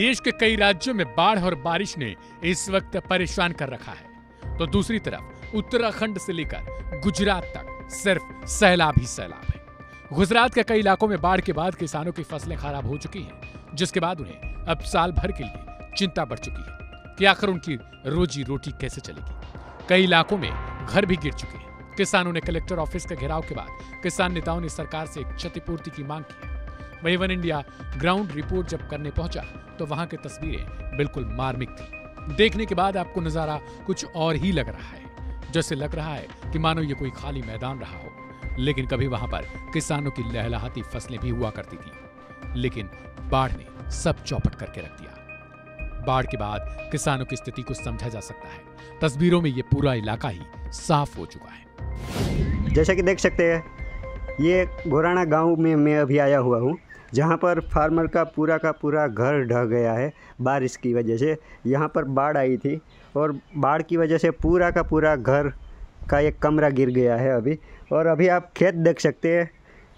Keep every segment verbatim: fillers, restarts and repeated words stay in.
देश के कई राज्यों में बाढ़ और बारिश ने इस वक्त परेशान कर रखा है, तो दूसरी तरफ उत्तराखंड से लेकर गुजरात तक सिर्फ सैलाब ही सैलाब है। गुजरात के कई इलाकों में बाढ़ के बाद किसानों की फसलें खराब हो चुकी हैं, जिसके बाद उन्हें अब साल भर के लिए चिंता बढ़ चुकी है कि आखिर उनकी रोजी रोटी कैसे चलेगी। कई इलाकों में घर भी गिर चुके हैं। किसानों ने कलेक्टर ऑफिस का घेराव के बाद किसान नेताओं ने सरकार से एक क्षतिपूर्ति की मांग की है। वहीं वन इंडिया ग्राउंड रिपोर्ट जब करने पहुंचा तो वहां की तस्वीरें बिल्कुल मार्मिक थी। देखने के बाद आपको नजारा कुछ और ही लग रहा है, जैसे लग रहा है कि मानो ये कोई खाली मैदान रहा हो, लेकिन कभी वहां पर किसानों की लहलहाती फसलें भी हुआ करती थी। लेकिन बाढ़ ने सब चौपट करके रख दिया। बाढ़ के बाद किसानों की स्थिति को समझा जा सकता है। तस्वीरों में ये पूरा इलाका ही साफ हो चुका है। जैसा कि देख सकते हैं, ये गोराना गांव में मैं अभी आया हुआ हूँ, जहाँ पर फार्मर का पूरा का पूरा घर ढह गया है बारिश की वजह से। यहाँ पर बाढ़ आई थी और बाढ़ की वजह से पूरा का पूरा घर का एक कमरा गिर गया है अभी। और अभी आप खेत देख सकते हैं,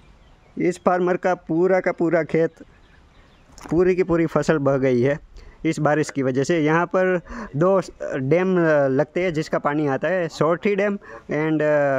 इस फार्मर का पूरा का पूरा खेत, पूरी की पूरी फसल बह गई है इस बारिश की वजह से। यहाँ पर दो डैम लगते हैं जिसका पानी आता है, Sorathi dam and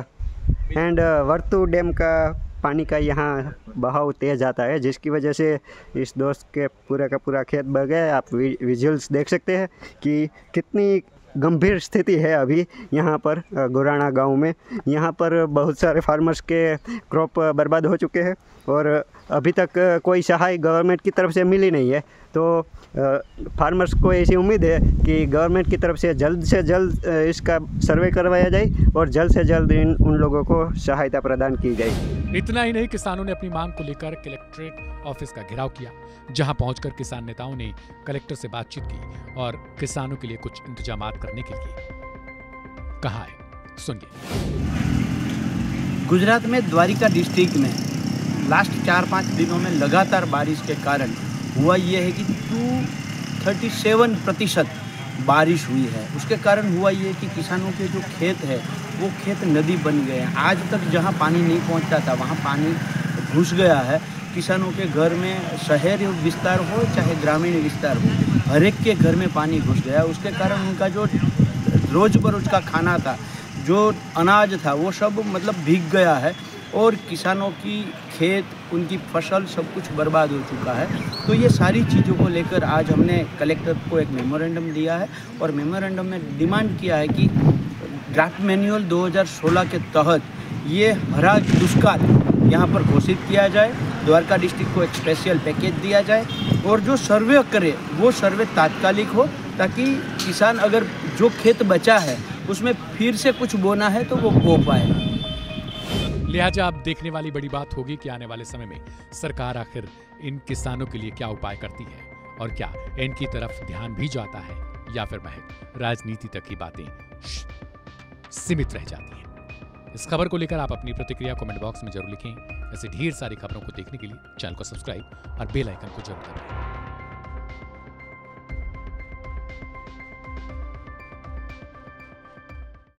and Vartu dam का पानी का यहाँ बहाव तेज आता है, जिसकी वजह से इस दोस्त के पूरा का पूरा खेत बह गया। आप विजुअल्स देख सकते हैं कि कितनी गंभीर स्थिति है अभी यहाँ पर गोराना गांव में। यहाँ पर बहुत सारे फार्मर्स के क्रॉप बर्बाद हो चुके हैं और अभी तक कोई सहाय गवर्नमेंट की तरफ से मिली नहीं है। तो फार्मर्स को ऐसी उम्मीद है कि गवर्नमेंट की तरफ से जल्द से जल्द इसका सर्वे करवाया जाए और जल्द से जल्द इन उन लोगों को सहायता प्रदान की जाए। इतना ही नहीं, किसानों ने अपनी मांग को लेकर कलेक्ट्रेट ऑफिस का घेराव किया, जहां पहुंचकर किसान नेताओं ने कलेक्टर से बातचीत की और किसानों के लिए कुछ इंतजाम करने के लिए कहा है। सुनिए। गुजरात में द्वारिका डिस्ट्रिक्ट में लास्ट चार पाँच दिनों में लगातार बारिश के कारण हुआ ये है कि दो सौ सैंतीस प्रतिशत बारिश हुई है। उसके कारण हुआ ये कि किसानों के जो खेत है वो खेत नदी बन गए हैं। आज तक जहाँ पानी नहीं पहुँचता था वहाँ पानी घुस गया है। किसानों के घर में, शहर विस्तार हो चाहे ग्रामीण विस्तार हो, हर एक के घर में पानी घुस गया। उसके कारण उनका जो रोज बरोज का खाना था, जो अनाज था, वो सब मतलब भीग गया है और किसानों की खेत, उनकी फसल सब कुछ बर्बाद हो चुका है। तो ये सारी चीज़ों को लेकर आज हमने कलेक्टर को एक मेमोरेंडम दिया है और मेमोरेंडम में डिमांड किया है कि ड्राफ्ट मैनुअल दो हज़ार सोलह के तहत ये हरा दुष्काल यहाँ पर घोषित किया जाए, द्वारका डिस्ट्रिक्ट को एक स्पेशल पैकेज दिया जाए और जो सर्वे करे वो सर्वे तात्कालिक हो, ताकि किसान अगर जो खेत बचा है उसमें फिर से कुछ बोना है तो वो बो पाए। लिहाजा अब देखने वाली बड़ी बात होगी कि आने वाले समय में सरकार आखिर इन किसानों के लिए क्या उपाय करती है और क्या इनकी तरफ ध्यान भी जाता है या फिर महज राजनीति तक की बातें सीमित रह जाती हैं। इस खबर को लेकर आप अपनी प्रतिक्रिया कमेंट बॉक्स में जरूर लिखें। ऐसे ढेर सारी खबरों को देखने के लिए चैनल को सब्सक्राइब और बेल आइकन को जरूर दबाएं।